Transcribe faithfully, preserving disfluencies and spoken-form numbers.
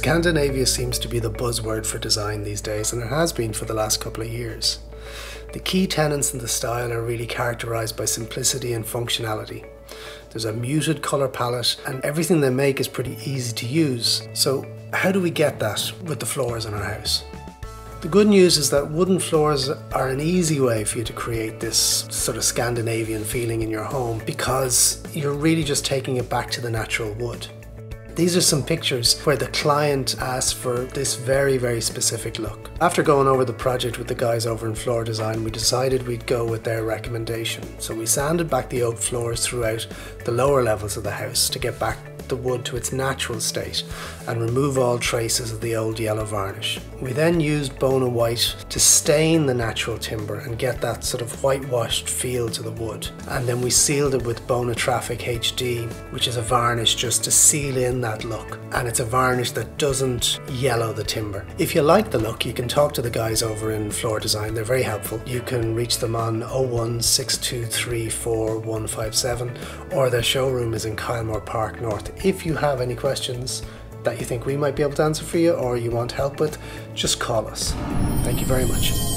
Scandinavia seems to be the buzzword for design these days, and it has been for the last couple of years. The key tenets in the style are really characterised by simplicity and functionality. There's a muted colour palette and everything they make is pretty easy to use. So how do we get that with the floors in our house? The good news is that wooden floors are an easy way for you to create this sort of Scandinavian feeling in your home, because you're really just taking it back to the natural wood. These are some pictures where the client asked for this very, very specific look. After going over the project with the guys over in Floor Design, we decided we'd go with their recommendation. So we sanded back the oak floors throughout the lower levels of the house to get back the wood to its natural state and remove all traces of the old yellow varnish. We then used Bona White to stain the natural timber and get that sort of whitewashed feel to the wood. And then we sealed it with Bona Traffic H D, which is a varnish just to seal in that look. And it's a varnish that doesn't yellow the timber. If you like the look, you can talk to the guys over in Floor Design. They're very helpful. You can reach them on oh one, six two three four, one five seven, or their showroom is in Kylemore Park North. If you have any questions that you think we might be able to answer for you or you want help with, just call us. Thank you very much.